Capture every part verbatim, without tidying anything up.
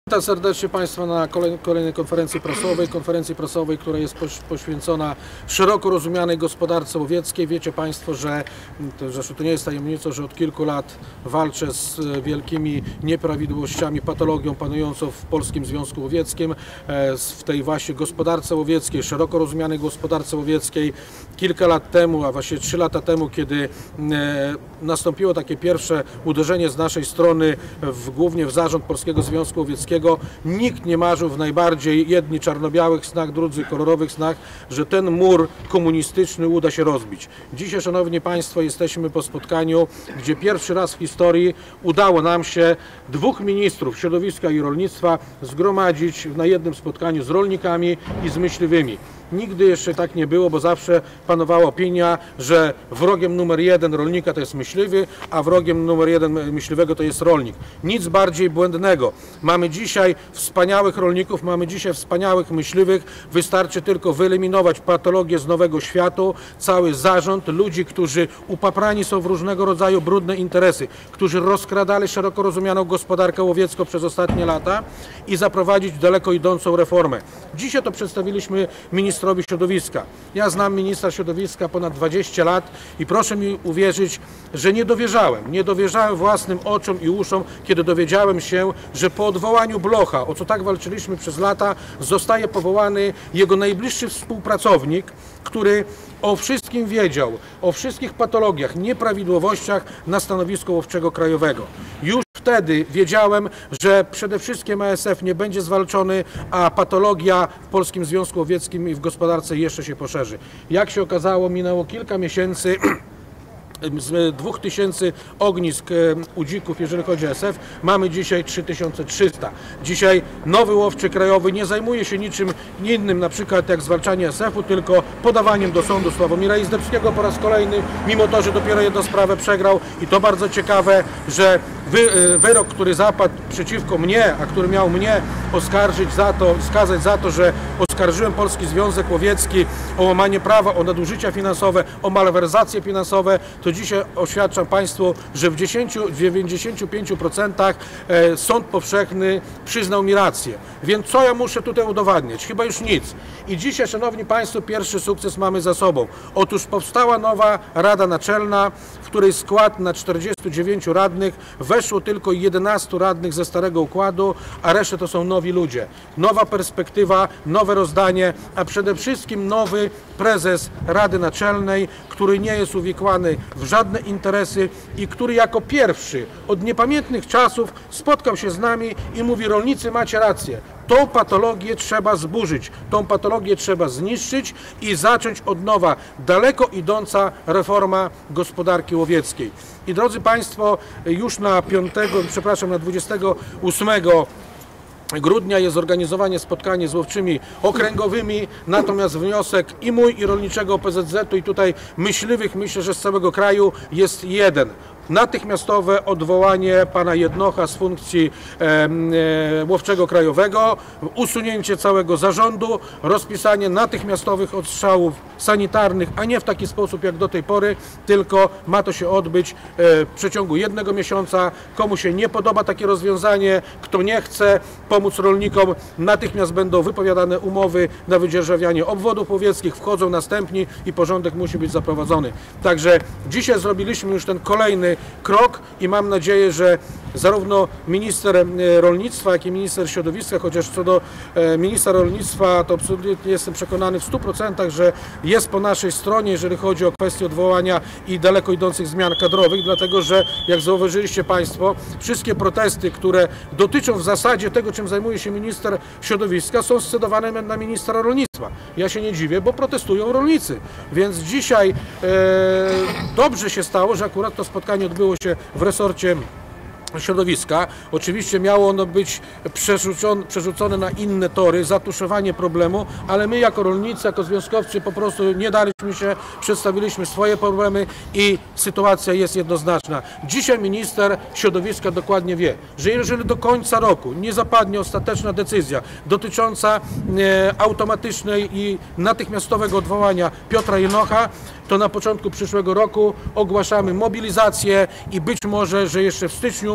Witam serdecznie Państwa na kolejnej konferencji prasowej, konferencji prasowej, która jest poświęcona szeroko rozumianej gospodarce łowieckiej. Wiecie Państwo, że zresztą to nie jest tajemnicą, że od kilku lat walczę z wielkimi nieprawidłowościami, patologią panującą w Polskim Związku Łowieckim, w tej właśnie gospodarce łowieckiej, szeroko rozumianej gospodarce łowieckiej. Kilka lat temu, a właściwie trzy lata temu, kiedy nastąpiło takie pierwsze uderzenie z naszej strony w, głównie w zarząd Polskiego Związku Łowieckiego, nikt nie marzył w najbardziej, jedni czarno-białych snach, drudzy kolorowych snach, że ten mur komunistyczny uda się rozbić. Dzisiaj, Szanowni Państwo, jesteśmy po spotkaniu, gdzie pierwszy raz w historii udało nam się dwóch ministrów środowiska i rolnictwa zgromadzić na jednym spotkaniu z rolnikami i z myśliwymi. Nigdy jeszcze tak nie było, bo zawsze panowała opinia, że wrogiem numer jeden rolnika to jest myśliwy, a wrogiem numer jeden myśliwego to jest rolnik. Nic bardziej błędnego. Mamy dzisiaj wspaniałych rolników, mamy dzisiaj wspaniałych myśliwych. Wystarczy tylko wyeliminować patologię z nowego światu, cały zarząd, ludzi, którzy upaprani są w różnego rodzaju brudne interesy, którzy rozkradali szeroko rozumianą gospodarkę łowiecką przez ostatnie lata i zaprowadzić daleko idącą reformę. Dzisiaj to przedstawiliśmy ministrowi środowiska. Ja znam ministra środowiska ponad dwadzieścia lat i proszę mi uwierzyć, że nie dowierzałem. Nie dowierzałem własnym oczom i uszom, kiedy dowiedziałem się, że po odwołaniu Blocha, o co tak walczyliśmy przez lata, zostaje powołany jego najbliższy współpracownik, który o wszystkim wiedział, o wszystkich patologiach, nieprawidłowościach na stanowisku łowczego krajowego. Już wtedy wiedziałem, że przede wszystkim A S F nie będzie zwalczony, a patologia w Polskim Związku Łowieckim i w gospodarce jeszcze się poszerzy. Jak się okazało, minęło kilka miesięcy. Z dwóch tysięcy ognisk u dzików, jeżeli chodzi o A S F, mamy dzisiaj trzy tysiące trzysta. Dzisiaj nowy łowczy krajowy nie zajmuje się niczym innym, na przykład jak zwalczanie A S F u, tylko podawaniem do sądu Sławomira Izdebskiego po raz kolejny, mimo to, że dopiero jedną sprawę przegrał. I to bardzo ciekawe, że wy, wyrok, który zapadł przeciwko mnie, a który miał mnie oskarżyć za to, skazać za to, że oskarżyłem Polski Związek Łowiecki o łamanie prawa, o nadużycia finansowe, o malwerzacje finansowe, to dzisiaj oświadczam Państwu, że w dziewięćdziesięciu pięciu procentach sąd powszechny przyznał mi rację. Więc co ja muszę tutaj udowadniać? Chyba już nic. I dzisiaj, Szanowni Państwo, pierwszy sukces mamy za sobą. Otóż powstała nowa Rada Naczelna, w której skład na czterdziestu dziewięciu radnych weszło tylko jedenastu radnych ze starego układu, a resztę to są nowi ludzie. Nowa perspektywa, nowe rozdanie, a przede wszystkim nowy prezes Rady Naczelnej, który nie jest uwikłany w żadne interesy i który jako pierwszy od niepamiętnych czasów spotkał się z nami i mówi: rolnicy, macie rację. Tą patologię trzeba zburzyć, tą patologię trzeba zniszczyć i zacząć od nowa daleko idąca reforma gospodarki łowieckiej. I drodzy Państwo, już na piątego, przepraszam, na dwudziestego ósmego grudnia jest zorganizowanie spotkanie z łowczymi okręgowymi, natomiast wniosek i mój, i rolniczego O P Z Z u i tutaj myśliwych, myślę, że z całego kraju jest jeden. Natychmiastowe odwołanie pana Jednocha z funkcji e, e, łowczego krajowego, usunięcie całego zarządu, rozpisanie natychmiastowych odstrzałów sanitarnych, a nie w taki sposób jak do tej pory, tylko ma to się odbyć e, w przeciągu jednego miesiąca. Komu się nie podoba takie rozwiązanie, kto nie chce pomóc rolnikom, natychmiast będą wypowiadane umowy na wydzierżawianie obwodów łowieckich, wchodzą następni i porządek musi być zaprowadzony. Także dzisiaj zrobiliśmy już ten kolejny krok i mam nadzieję, że zarówno minister rolnictwa, jak i minister środowiska, chociaż co do ministra rolnictwa, to absolutnie jestem przekonany w stu procentach, że jest po naszej stronie, jeżeli chodzi o kwestię odwołania i daleko idących zmian kadrowych, dlatego że, jak zauważyliście Państwo, wszystkie protesty, które dotyczą w zasadzie tego, czym zajmuje się minister środowiska, są scedowane na ministra rolnictwa. Ja się nie dziwię, bo protestują rolnicy. Więc dzisiaj e, dobrze się stało, że akurat to spotkanie odbyło się w resorcie środowiska. Oczywiście miało ono być przerzucone, przerzucone na inne tory, zatuszowanie problemu, ale my jako rolnicy, jako związkowcy po prostu nie daliśmy się, przedstawiliśmy swoje problemy i sytuacja jest jednoznaczna. Dzisiaj minister środowiska dokładnie wie, że jeżeli do końca roku nie zapadnie ostateczna decyzja dotycząca e, automatycznej i natychmiastowego odwołania Piotra Jenocha, to na początku przyszłego roku ogłaszamy mobilizację i być może, że jeszcze w styczniu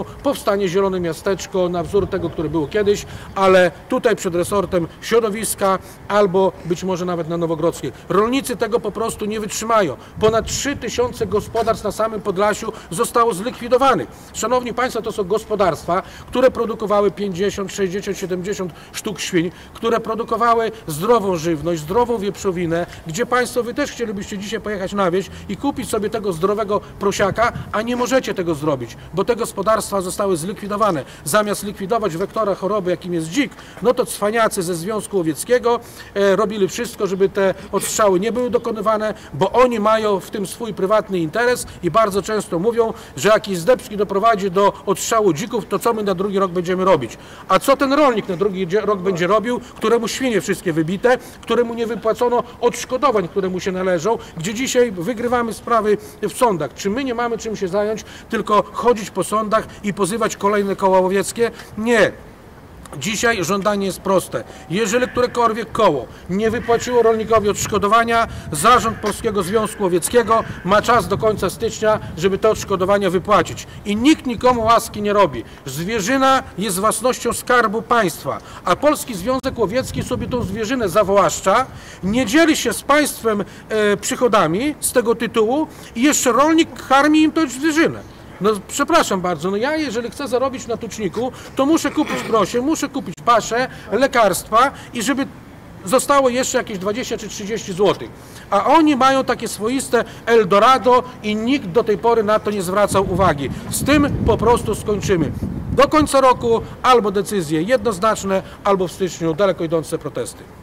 terenu powstanie zielone miasteczko na wzór tego, które było kiedyś, ale tutaj przed resortem środowiska albo być może nawet na Nowogrodzkiej. Rolnicy tego po prostu nie wytrzymają. Ponad trzy tysiące gospodarstw na samym Podlasiu zostało zlikwidowanych. Szanowni Państwo, to są gospodarstwa, które produkowały pięćdziesiąt, sześćdziesiąt, siedemdziesiąt sztuk świń, które produkowały zdrową żywność, zdrową wieprzowinę, gdzie Państwo Wy też chcielibyście dzisiaj pojechać na wieś i kupić sobie tego zdrowego prosiaka, a nie możecie tego zrobić, bo te gospodarstwa zostały zlikwidowane. Zamiast likwidować wektora choroby, jakim jest dzik, no to cwaniacy ze Związku Łowieckiego e, robili wszystko, żeby te odstrzały nie były dokonywane, bo oni mają w tym swój prywatny interes i bardzo często mówią, że jakiś Zdebski doprowadzi do odstrzału dzików, to co my na drugi rok będziemy robić? A co ten rolnik na drugi rok będzie robił, któremu świnie wszystkie wybite, któremu nie wypłacono odszkodowań, które mu się należą, gdzie dzisiaj wygrywamy sprawy w sądach. Czy my nie mamy czym się zająć, tylko chodzić po sądach i pozywać kolejne koła łowieckie? Nie. Dzisiaj żądanie jest proste. Jeżeli którekolwiek koło nie wypłaciło rolnikowi odszkodowania, Zarząd Polskiego Związku Łowieckiego ma czas do końca stycznia, żeby te odszkodowania wypłacić. I nikt nikomu łaski nie robi. Zwierzyna jest własnością Skarbu Państwa, a Polski Związek Łowiecki sobie tą zwierzynę zawłaszcza, nie dzieli się z państwem e, przychodami z tego tytułu i jeszcze rolnik karmi im tę zwierzynę. No przepraszam bardzo, no ja jeżeli chcę zarobić na tuczniku, to muszę kupić prosie, muszę kupić paszę, lekarstwa i żeby zostało jeszcze jakieś dwadzieścia czy trzydzieści złotych. A oni mają takie swoiste Eldorado i nikt do tej pory na to nie zwracał uwagi. Z tym po prostu skończymy. Do końca roku albo decyzje jednoznaczne, albo w styczniu daleko idące protesty.